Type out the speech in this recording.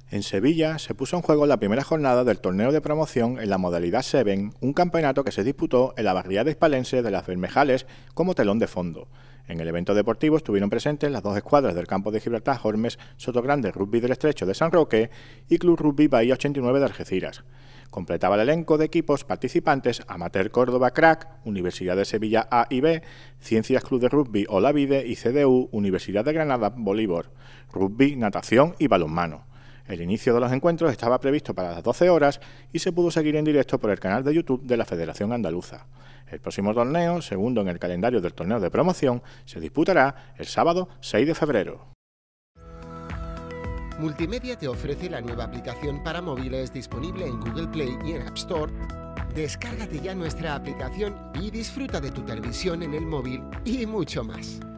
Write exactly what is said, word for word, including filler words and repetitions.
En Sevilla se puso en juego la primera jornada del torneo de promoción en la modalidad Seven, un campeonato que se disputó en la barriada hispalense de Las Bermejales como telón de fondo. En el evento deportivo estuvieron presentes las dos escuadras del campo de Gibraltar Hormes Sotogrande Rugby del Estrecho de San Roque y Club Rugby Bahía ochenta y nueve de Algeciras. Completaba el elenco de equipos participantes Amateur Córdoba Crack, Universidad de Sevilla A y B, Ciencias Club de Rugby Olavide y C D U, Universidad de Granada Bolívar, Rugby, Natación y Balonmano. El inicio de los encuentros estaba previsto para las doce horas y se pudo seguir en directo por el canal de YouTube de la Federación Andaluza. El próximo torneo, segundo en el calendario del torneo de promoción, se disputará el sábado seis de febrero. Multimedia te ofrece la nueva aplicación para móviles disponible en Google Play y en App Store. Descárgate ya nuestra aplicación y disfruta de tu televisión en el móvil y mucho más.